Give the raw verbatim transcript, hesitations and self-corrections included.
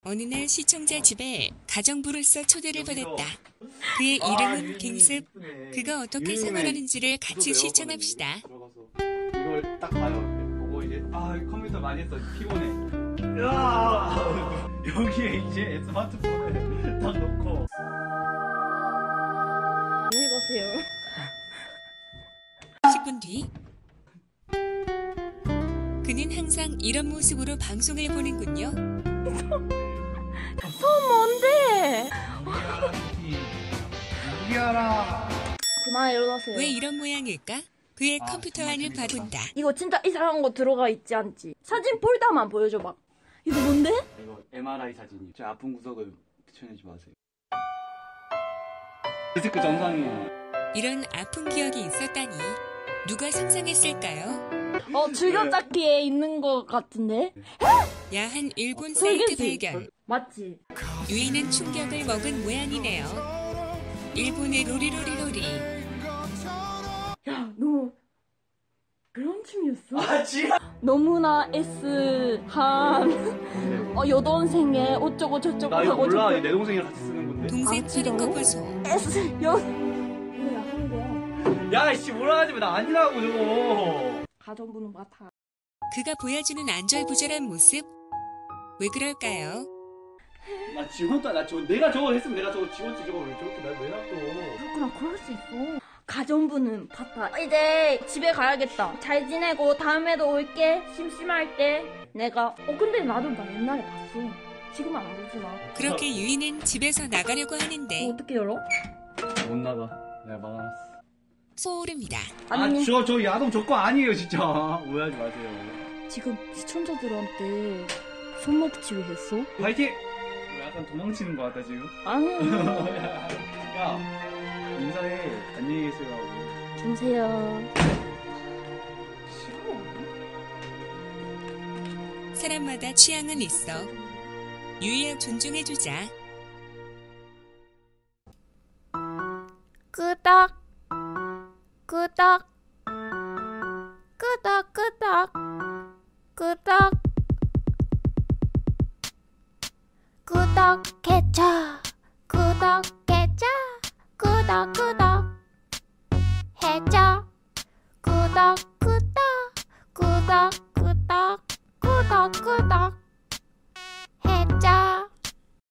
어느 날 시청자 집에 가정부로서 초대를 받았다. 그의 이름은 갱습. 그가 어떻게 생활하는지를 같이 시청합시다. 이걸 딱 봐요. 보고 이제 아 컴퓨터 많이 했어. 피곤해. 야 여기에 이제 스마트폰을 딱 놓고. 안녕히 가세요. 십 분 뒤. 그는 항상 이런 모습으로 방송을 보는군요. 손 뭔데? 무기하라. 그만 일어나세요. 왜 이런 모양일까? 그의 아, 컴퓨터 안을 봐본다. 이거 진짜 이상한 거 들어가 있지 않지? 사진 폴더만 보여줘봐. 이거 뭔데? 이거 엠알아이 사진이. 제 아픈 구석을 붙여내지 마세요. 디스크 정상이에요. 이런 아픈 기억이 있었다니 누가 상상했을까요? 어, 즐겨찾기에 있는 거 같은데? 야한 일본 설계지. 사이트 발견. 맞지? 유이는 충격을 먹은 모양이네요. 일본의 로리로리로리. 야, 너 그런 춤이었어? 아 지금. 너무나 S한 어, 여동생의 어쩌고 저쩌고 나 이거 하고 몰라. 저쩌고. 내 동생이랑 같이 쓰는 건데. 동생 아, 하는 진짜로? 거 보소. S 여 뭐야 하는 거야? 야 씨 뭐라 하지 마. 나 아니라고 저거. 가정부는 맡아. 그가 보여주는 안절부절한 모습. 왜 그럴까요? 나 지원도 나 저 내가 저거 했으면 내가 저거 지원지 저거 왜 저렇게 날 왜 놔둬. 그렇구나, 그럴 수 있어. 가정부는 받아. 이제 집에 가야겠다. 잘 지내고 다음에도 올게. 심심할 때 내가 어 근데 나도 나 옛날에 봤어. 지금은 안 보지만. 그렇게 유이는 집에서 나가려고 이거 하는데 어떻게 열어? 못 나가. 내가 막아놨어. 소름이다. 아니 아, 저, 저 야동 조건 아니에요, 진짜. 오해하지 마세요. 지금 시청자들한테 손목치유 했어? 화이팅! 뭐 약간 도망치는 것 같다, 지금. 아니 야, 인사해. 안녕히 계세요. 하고. 주세요. 사람마다 취향은 있어. 유이야 존중해주자. 끄덕 끄덕 끄덕 끄덕 끄덕 구독해줘 구독해줘 구독구독 해줘 구독 구독 구독 구독 구독 구독